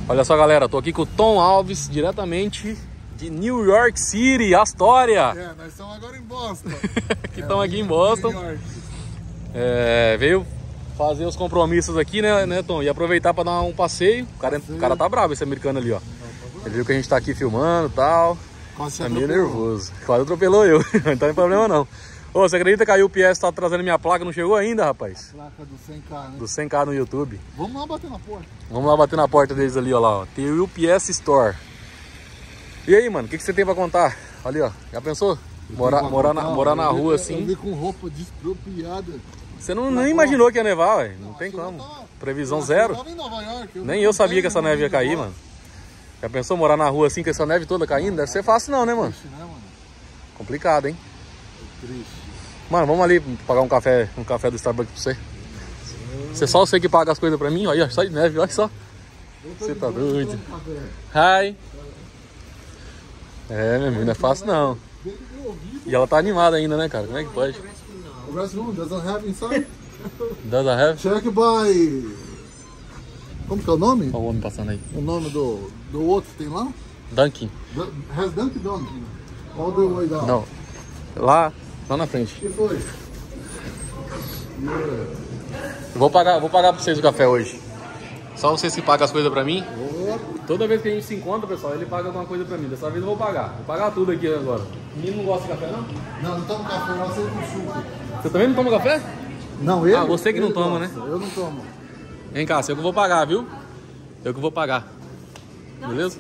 Olha só, galera, tô aqui com o Tom Alves, diretamente de New York City, Astoria. É, nós estamos agora em Boston. Estamos aqui em Boston. Veio fazer os compromissos aqui, né, Tom? E aproveitar para dar um passeio. O cara tá bravo, esse americano ali, ó. Ele viu que a gente tá aqui filmando e tal. Tá meio nervoso. Quase atropelou eu. Não tem problema não. Ô, você acredita que a UPS tá trazendo minha placa? Não chegou ainda, rapaz? A placa do 100K, né? Do 100K no YouTube. Vamos lá bater na porta. Vamos lá bater na porta deles ali, ó lá, ó. Tem o UPS Store. E aí, mano, o que você tem pra contar? Ali, ó. Já pensou? Morar na rua assim. Eu vi com roupa despropriada. Você nem imaginou que ia nevar, velho. Não tem como. Previsão zero. Eu em Nova York, Nem eu sabia que essa neve ia cair, mano. Já pensou morar na rua assim com essa neve toda caindo? Deve ser fácil não, né, mano? Complicado, hein? Triste. Mano, vamos ali pagar um café do Starbucks pra você. Só você que paga as coisas pra mim, olha, só de neve, olha só. Você tá doido. Hi. Meu amigo, não é fácil não. E ela tá animada ainda, né, cara? Como é que pode? O restroom doesn't have inside? Doesn't have? Check by... Como que é o nome? Olha o homem passando aí. O nome do outro que tem lá? Dunkin. Has Dunkin' Dunkin'. All the way down. Não. Lá na frente. O que foi? Vou pagar pra vocês o café hoje. Só vocês que pagam as coisas pra mim. Toda vez que a gente se encontra, pessoal, ele paga alguma coisa pra mim. Dessa vez eu vou pagar. Vou pagar tudo aqui agora. O menino não gosta de café, não? Não tomo café, eu aceito com suco. Você também não toma café? Não, ele? Ah, você que não toma, gosta. né? Eu não tomo. Vem cá, eu que vou pagar, viu? Eu que vou pagar. Beleza?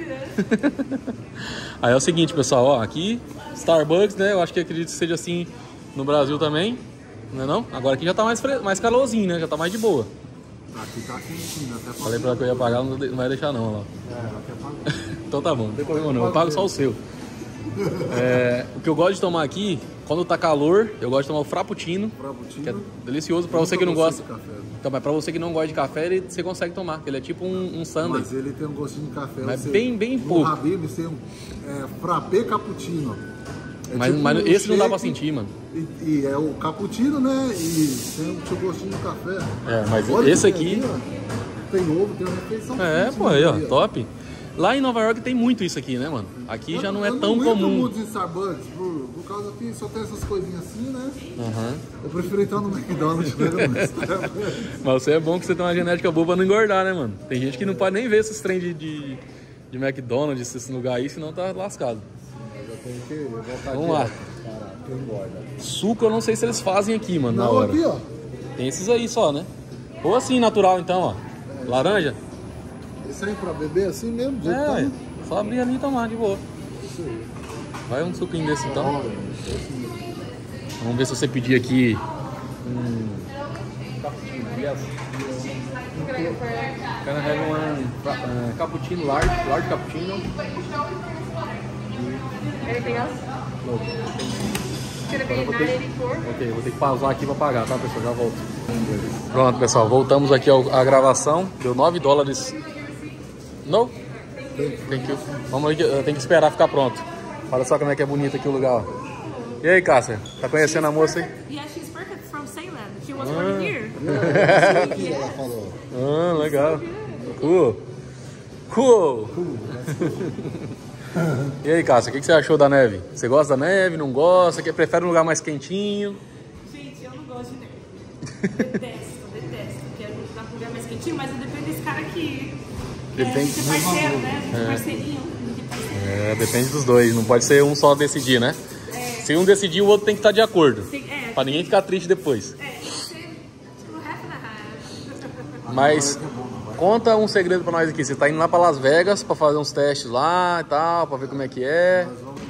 Aí é o seguinte, pessoal, ó, aqui Starbucks, né? Eu acho que acredito que seja assim no Brasil também, não é não? Agora aqui já tá mais calorzinho, né? Já tá mais de boa. Aqui tá quentinho, até Falei pra ela que eu ia pagar, não vai deixar não, ó lá. ela quer pagar. Então tá bom, não tem problema não, eu pago só o seu. O que eu gosto de tomar aqui, quando tá calor, eu gosto de tomar o frappuccino, que é delicioso. Pra você que não gosta, então, mas pra você que não gosta de café, você consegue tomar, ele é tipo um sundae. Mas ele tem um gostinho de café. Mas bem pouco. O Habib tem um frappé cappuccino. Mas tipo esse não dá pra sentir, mano. E é o cappuccino, né? E tem o gostinho de café. Mas olha esse aqui... Tem ovo, tem uma refeição. Pô, aí, ó, top. Lá em Nova York tem muito isso aqui, né, mano? Aqui já não é tão comum. Eu não muito em Starbucks, por causa que só tem essas coisinhas assim, né? Eu prefiro entrar no McDonald's. Mas você é bom que você tem uma genética boa pra não engordar, né, mano? Tem gente que não pode nem ver esses trem de McDonald's, esse lugar aí, senão tá lascado. Eu tenho que voltar. Vamos lá. Caraca, eu engordo. Suco eu não sei se eles fazem aqui, mano, na não, hora. Aqui, ó. Tem esses aí só, né? Ou assim, natural então, ó. Laranja? Esse aí pra beber assim mesmo? Só abrir ali e tomar de boa. Vai um suquinho desse então. Vamos ver se você pedir aqui Can I have one cappuccino, large cappuccino? Anything else? No. It's gonna be $9.84. Ok, vou ter que pausar aqui pra pagar, tá, pessoal? Já volto. Pronto, pessoal, voltamos aqui à gravação. Deu $9. Não? Thank you. Vamos aí, eu tenho que esperar ficar pronto. Olha só como é que é bonito aqui o lugar. E aí, Cássia? Tá conhecendo a moça aí? Yeah, she's from Salem. She was born here. Ela falou. Legal. Cool. E aí, Cássia, o que você achou da neve? Você gosta da neve? Não gosta? Prefere um lugar mais quentinho? Gente, eu não gosto de neve. Detesto. Quero estar com um lugar mais quentinho, mas depende desse cara aqui. Ele tem ser parceiro, né? Parceirinho. Depende dos dois. Não pode ser um só decidir, né? Se um decidir, o outro tem que estar de acordo. Pra ninguém ficar triste depois. Tem que ser tipo half and half. Mas conta um segredo pra nós aqui. Você tá indo lá pra Las Vegas pra fazer uns testes lá e tal, pra ver como é que é. Nós vamos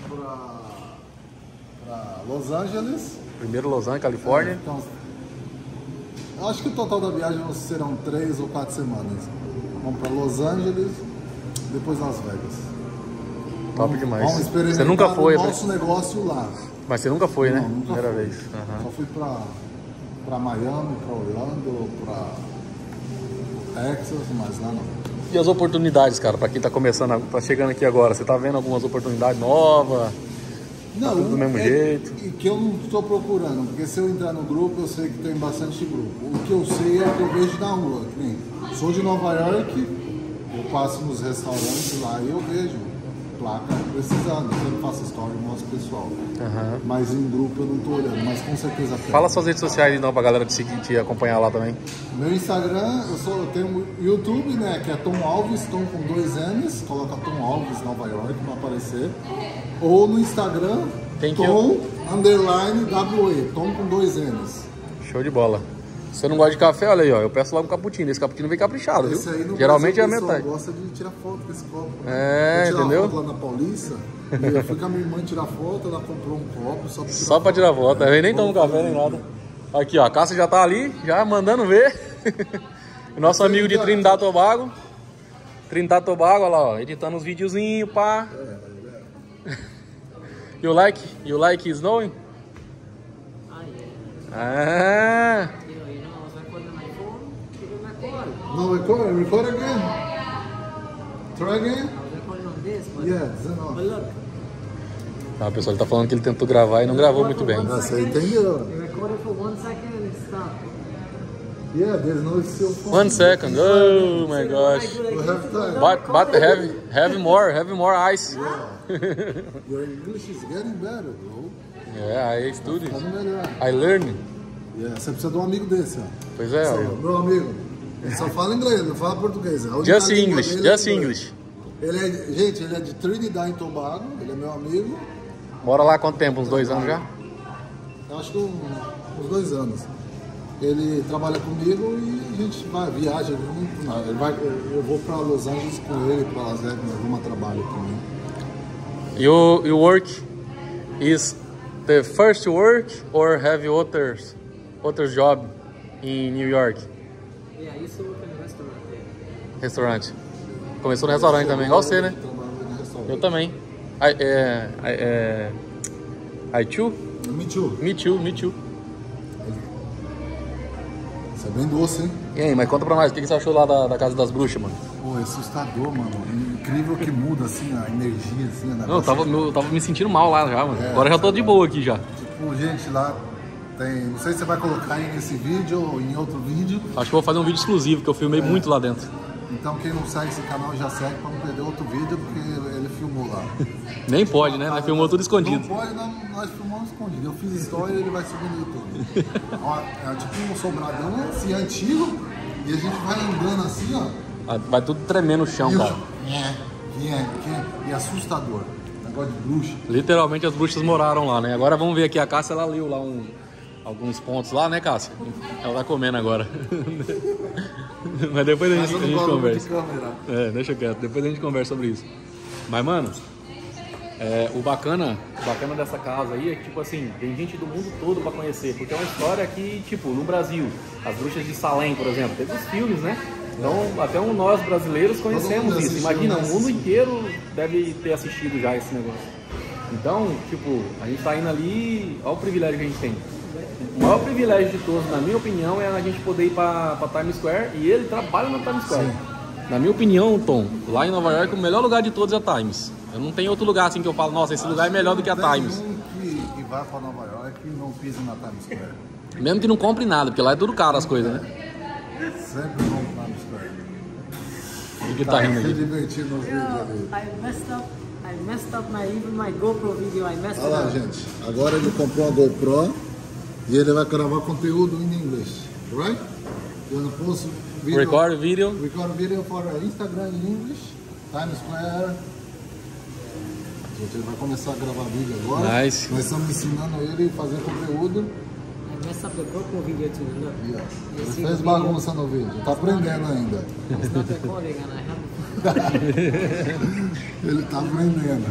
pra Los Angeles. Primeiro Los Angeles, Califórnia. Então, acho que o total da viagem serão 3 ou 4 semanas. Vamos pra Los Angeles, depois Las Vegas. Top demais. Vamos experimentar você nunca foi, o nosso negócio lá. Mas você nunca foi, Não, né? Nunca Primeira fui. vez. Só fui pra Miami, pra Orlando, pra Texas, mas lá não. E as oportunidades, cara, pra quem tá começando, tá chegando aqui agora, você tá vendo algumas oportunidades novas? Não, tudo do mesmo jeito? E que eu não estou procurando, porque se eu entrar no grupo, eu sei que tem bastante grupo. O que eu sei é o que eu vejo na rua. Sou de Nova York, eu passo nos restaurantes lá e eu vejo placa precisando. Eu não faço story, mostro pessoal. Mas em grupo eu não tô olhando, mas com certeza tem. Fala suas redes sociais então pra galera te acompanhar lá também. Meu Instagram, eu tenho YouTube, né? Que é Tom Alves, Tom com 2 N's. Coloca Tom Alves Nova York, vai aparecer. Ou no Instagram, Tom _WE, Tom com 2 N's. Show de bola. Se você não gosta de café, olha aí, ó. Eu peço logo um cappuccino. Esse cappuccino vem caprichado, viu? Geralmente é a metade. Eu gosto de tirar foto com esse copo. É, eu entendeu? Foto lá na Paulista. Eu fui com a minha irmã tirar foto, ela comprou um copo só pra tirar foto. Eu nem tomo café nem nada. Aqui, ó. A Cássia já tá ali, já mandando ver. O nosso amigo de Trinidad Tobago. Trinidad Tobago, olha lá, ó. Editando uns videozinhos, pá. You like snowing? Ah. No, record again. Try again. Yeah, 19. Ah, pessoal, ele tá falando que ele tentou gravar e não gravou muito bem. Você entendeu? Yeah, there's no still phone. 1 second. Oh my gosh. We have time. But have more ice. Your English is getting better, bro. Yeah, I studied. Tá melhor. I learned. Yeah, você precisa de um amigo desse, ó. Pois é, ó. Meu amigo. Ele só fala inglês, não fala português. Just English, just English. Gente, ele é de Trinidad e Tobago, ele é meu amigo. Mora lá há quanto tempo? Uns 2 anos já? Eu acho que uns 2 anos. Ele trabalha comigo e a gente viaja junto. Eu vou para Los Angeles com ele, para Las Vegas, arruma trabalho também. Your work is the first work or have you others job in New York? Yeah, I used to work in a restaurant there. Restaurante. Começou no restaurante também, igual você, né? Eu também. I too? Me too. Me too. Isso é bem doce, hein? E aí, mas conta pra nós, o que você achou lá da Casa das Bruxas, mano? Pô, é assustador, mano. Incrível que muda, assim, a energia, assim, a Não, eu tava me sentindo mal lá já, mano. Agora já tô de boa aqui já. Tipo, gente, lá tem... Não sei se você vai colocar aí nesse vídeo ou em outro vídeo. Acho que vou fazer um vídeo exclusivo, que eu filmei muito lá dentro. Então quem não segue esse canal já segue pra não perder outro vídeo, porque ele filmou lá. Nem pode, né? Nós filmou tudo escondido. Não pode, nós filmamos escondido. Eu fiz história e ele vai subir no YouTube. Ó, é tipo um sobradão assim, antigo, e a gente vai andando assim, ó. Vai tudo tremendo no chão, cara. E assustador. Negócio de bruxa. Literalmente as bruxas moraram lá, né? Agora vamos ver aqui, a Cássia, ela leu lá alguns pontos lá, né, Cássia? Ela tá comendo agora. Mas depois a gente conversa. Deixa quieto, depois a gente conversa sobre isso. Mas, mano, o bacana dessa casa aí é que, tipo assim, tem gente do mundo todo pra conhecer. Porque é uma história que, tipo, no Brasil, as bruxas de Salem, por exemplo, teve os filmes, né? Então, até nós brasileiros conhecemos isso. Imagina, o mundo inteiro deve ter assistido já esse negócio. Então, tipo, a gente tá indo ali, olha o privilégio que a gente tem. O maior privilégio de todos, na minha opinião, é a gente poder ir pra Times Square, e ele trabalha na Times Square. Sim. Na minha opinião, Tom, lá em Nova York, o melhor lugar de todos é a Times. Eu não tenho outro lugar assim que eu falo, nossa, esse lugar é melhor do que a Times. Que vai pra Nova York e não pisa na Times Square. Mesmo que não compre nada, porque lá é tudo caro as coisas, né? Sempre vão pra Times Square. O que tá rindo se aqui? divertindo nos vídeos ali. I messed up my GoPro video. Olha lá, gente. Agora ele comprou uma GoPro e ele vai gravar conteúdo em inglês, right? You wanna post video? Record video. Record video for Instagram in English, Times Square. Gente, ele vai começar a gravar vídeo agora. Nice. Nós estamos ensinando ele a fazer conteúdo. I messed up the GoPro video too. Look. Yeah. Ele fez bagunça no vídeo. Tá aprendendo ainda. It's not recording and I have. Ele tá aprendendo.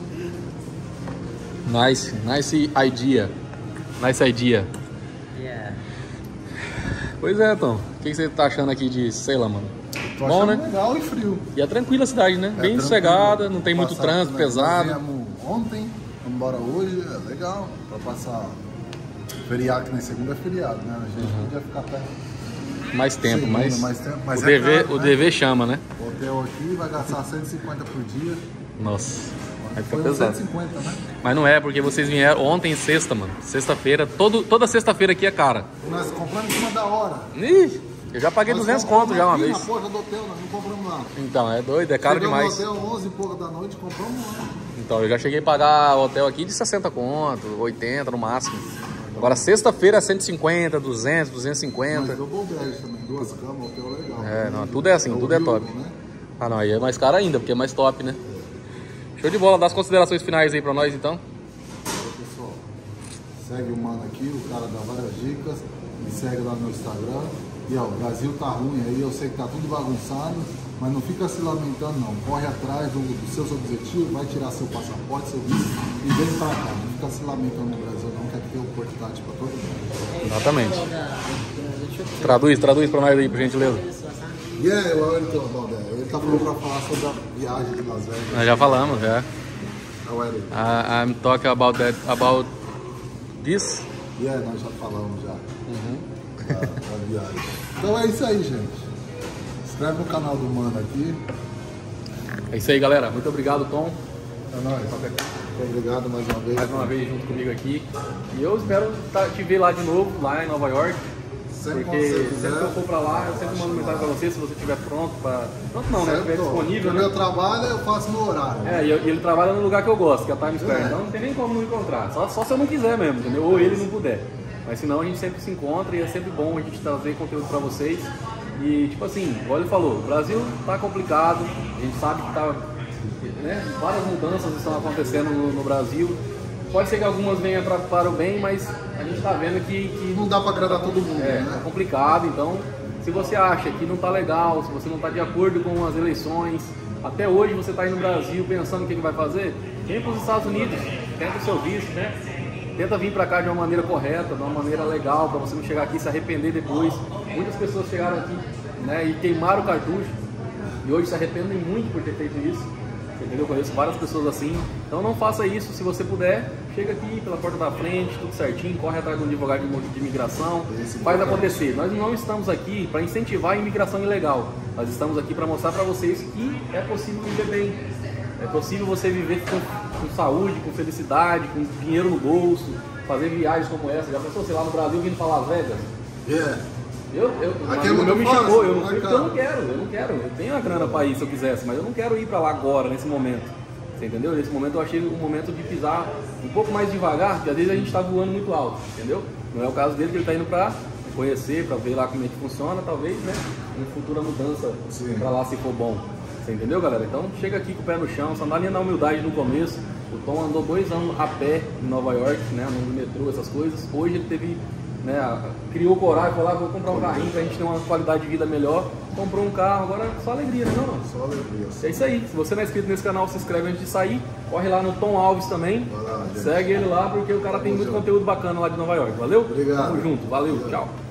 Nice idea. Nice idea. Yeah. Pois é, Tom. O que você tá achando aqui de Salem, mano? Tô Bom, achando né? legal e frio. E é tranquila a cidade, né? Bem sossegada, não tem muito trânsito pesado. Viemos ontem, vamos embora hoje, é legal. Pra passar feriado, que nem segunda é feriado, né? A gente podia ficar perto. Mais tempo, mais mais tempo. o, Mas dever, caro, o né? dever chama, né? O hotel aqui vai gastar 150 por dia. Nossa, vai ficar Foi pesado. 150, né? Mas não é, porque vocês vieram ontem, sexta, mano. Sexta-feira, toda sexta-feira aqui é cara. Nós compramos em cima da hora. Ih, Eu já paguei 200 conto já uma aqui vez. na porta do hotel, nós não compramos lá. Então, é doido, é caro demais. Chegamos no hotel 11 e pouco da noite, compramos lá. Então, eu já cheguei a pagar o hotel aqui de 60 conto, 80 no máximo. Agora, sexta-feira é 150, 200, 250. Mas deu bom viagem também, 2 camas, hotel legal. É, não, tudo é assim, tudo é top. Né? Ah, não, aí é mais caro ainda, porque é mais top, né? Show de bola, dá as considerações finais aí pra nós, então. Pessoal, segue o mano aqui, o cara dá várias dicas. Me segue lá no Instagram. E ó, o Brasil tá ruim aí, eu sei que tá tudo bagunçado, mas não fica se lamentando não. Corre atrás dos seus objetivos, vai tirar seu passaporte, seu visto e vem pra cá. Não fica se lamentando no Brasil não, quer ter oportunidade pra todo mundo. Exatamente. Traduz pra nós aí, por gentileza. Yeah, ele tá falando pra falar sobre a viagem de Las Vegas. Nós já falamos, já. I'm talking about this. Yeah, nós já falamos já. Da viagem. Então é isso aí, gente. Inscreve no canal do mano aqui. É isso aí, galera. Muito obrigado, Tom. É nóis. Muito obrigado mais uma vez. Mais uma vez junto comigo aqui. E eu espero te ver lá de novo, lá em Nova York. Sempre porque sempre que eu for pra lá, eu sempre mando mensagem pra você, se você estiver pronto pra... Pronto não, né? Se estiver disponível, o né? meu trabalho eu faço no horário. É, e ele trabalha no lugar que eu gosto, que é a Times Square. Então não tem nem como não encontrar. Só se eu não quiser mesmo, entendeu? Ou ele não puder. Mas senão a gente sempre se encontra e é sempre bom a gente trazer conteúdo pra vocês. E tipo assim, igual ele falou, o Brasil tá complicado, a gente sabe que tá, né, várias mudanças estão acontecendo no Brasil. Pode ser que algumas venham para o bem, mas a gente tá vendo que não dá pra agradar todo mundo, né? É complicado, então se você acha que não tá legal, se você não tá de acordo com as eleições, até hoje você tá aí no Brasil pensando o que vai fazer, vem para os Estados Unidos, tenta o seu visto, né? Tenta vir para cá de uma maneira correta, de uma maneira legal, para você não chegar aqui e se arrepender depois. Muitas pessoas chegaram aqui, né, e queimaram o cartucho e hoje se arrependem muito por ter feito isso. Entendeu? Eu conheço várias pessoas assim. Então não faça isso, se você puder, chega aqui pela porta da frente, tudo certinho, corre atrás de um advogado de imigração, faz acontecer. Nós não estamos aqui para incentivar a imigração ilegal, nós estamos aqui para mostrar para vocês que é possível viver bem. É possível você viver com saúde, com felicidade, com dinheiro no bolso, fazer viagens como essa. Já pensou, sei lá, no Brasil vindo para Las Vegas? Yeah. O meu me chamou, eu não fui porque eu não quero. Eu tenho a grana para ir se eu quisesse, mas eu não quero ir para lá agora, nesse momento. Você entendeu? Nesse momento eu achei um momento de pisar um pouco mais devagar, porque às vezes a gente está voando muito alto, entendeu? Não é o caso dele, que ele está indo para conhecer, para ver lá como é que funciona, talvez, né? Uma futura mudança para lá se for bom. Você entendeu, galera? Então chega aqui com o pé no chão, só andar ali na humildade no começo. O Tom andou 2 anos a pé em Nova York, né? No metrô, essas coisas. Hoje ele teve, né, criou coragem, falou, vou comprar um carrinho pra gente ter uma qualidade de vida melhor. Comprou um carro, agora só alegria, né, não? Só alegria. É isso aí. Se você não é inscrito nesse canal, se inscreve antes de sair. Corre lá no Tom Alves também. Lá, segue ele lá, porque o cara tem muito conteúdo bacana lá de Nova York. Valeu? Obrigado. Tamo junto. Valeu. Tchau.